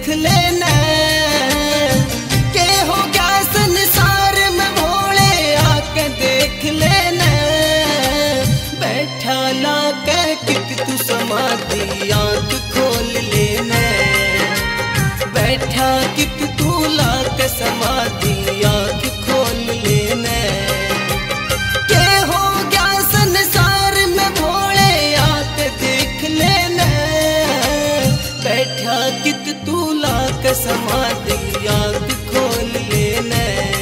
देख लेना के हो गया संसार में भोले आके देख लेना। बैठा ला के तू समाधि आँख खोल लेना। बैठा कित तू ला के समाधि आँख खोल लेना। के हो गया संसार में भोले आके देख लेना। बैठा कित तू ला के समाधि आँख खोल लेना।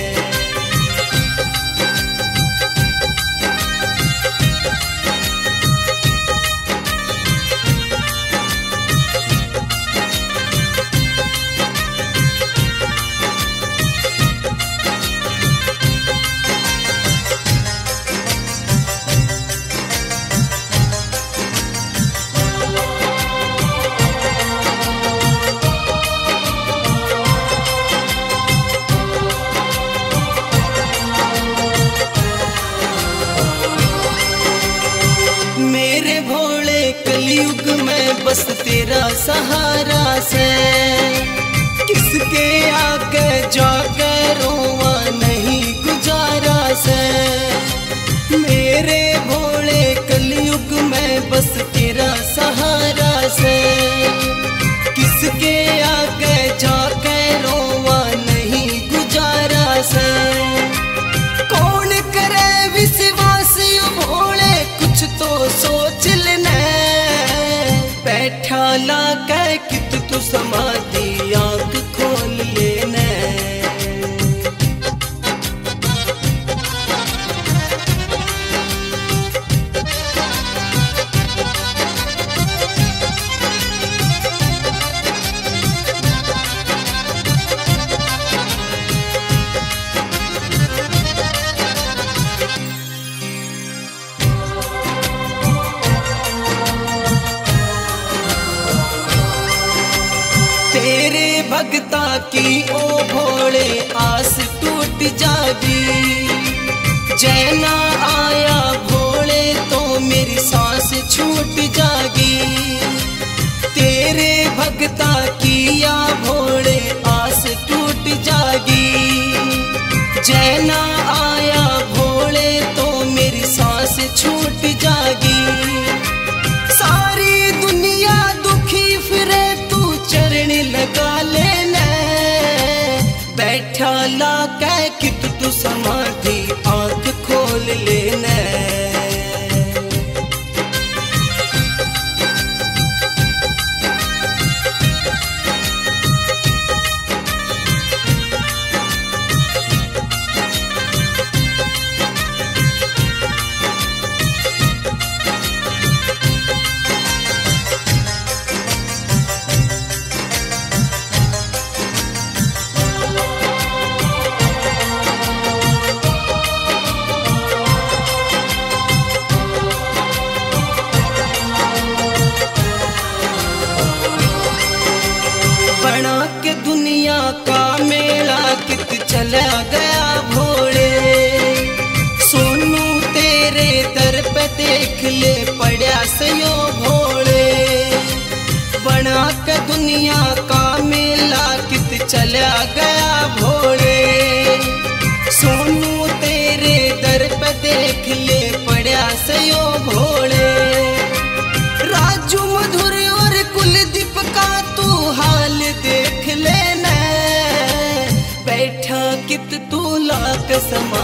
मेरे भोले कलयुग में बस तेरा सहारा से। किसके आगे जाकर रोवा नहीं गुजारा से। मेरे भोले कलयुग में बस तेरा सहारा से। किसके आगे जाकर रोवा नहीं गुजारा से। कौन करे विश्वास भोले कुछ तो सोच लेना। बैठा ला के कित तू समाधि आँख खोल लेना। तेरे भगता की ओ भोले आस टूट जागी। जैना आया भोले तो मेरी सांस छूट जागी। तेरे भगता की या भोले आस टूट जागी। जैना आया भोले तो मेरी सांस छूट जागी। सारी दुनिया दुखी फिरे तू चरण लगा लेना। बैठा ला के कित तू समाधि आँख खोल लेना। बना के दुनिया का मेला कित चला गया भोले। सोनू तेरे दर पे देख ले पड़ा सयो भोले। बना के दुनिया का मेला कित चला गया भोले। सोनू तेरे दर पे देख ले पड़ा सयो भोले। राजू मधुर और कुलदीप का तू हाल देख लेना। बैठा कित तू ला के समा